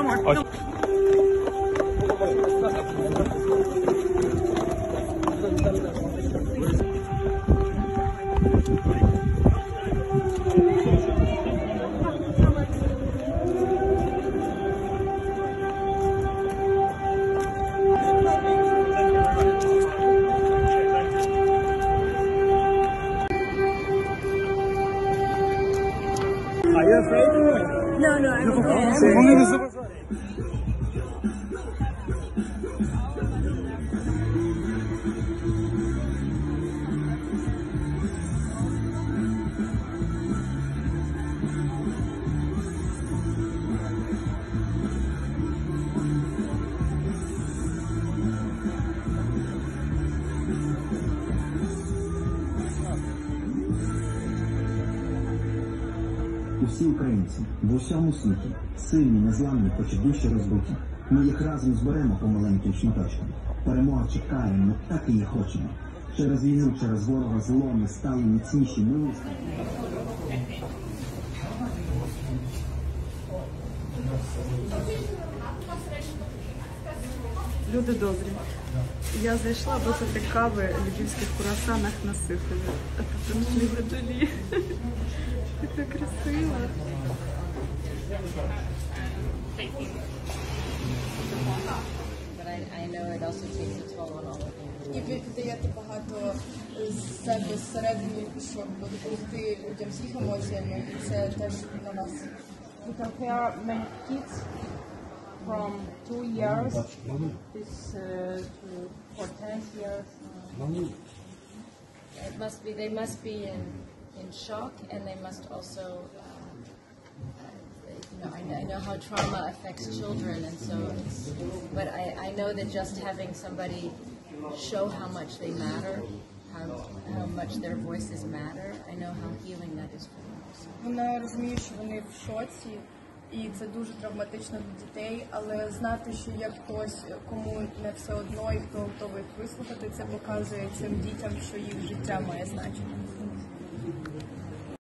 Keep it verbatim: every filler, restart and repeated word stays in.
more. Are you afraid? No, no, I'm okay. Усі українці в усьому світі сильні, незламні, хоч і душі розбиті. Ми їх разом зберемо по маленьким шматочкам. Перемога чекає, ми так її хочемо. Через війну, через ворога зло ми стали міцніші. Ми... Люди добрі. Я зайшла випити кави в львівських круасанах на Сихові. А тут Анджеліна Джолі. Така красива. І ви віддаєте багато з себе зсередині, щоб допомогти людям з їх емоціями, і це теж на вас. We compare many kids from two years this, uh, to for ten years. It must be. They must be in in shock, and they must also. You know, I, I know how trauma affects children, and so. It's, but I, I know that just having somebody show how much they matter, how how much their voices matter. I know how healing that is for them. Вона розуміє, що вони в шоці, і це дуже травматично для дітей, але знати, що є хтось, кому не все одно і хто готовий вислухати, це показує цим дітям, що їх життя має значення.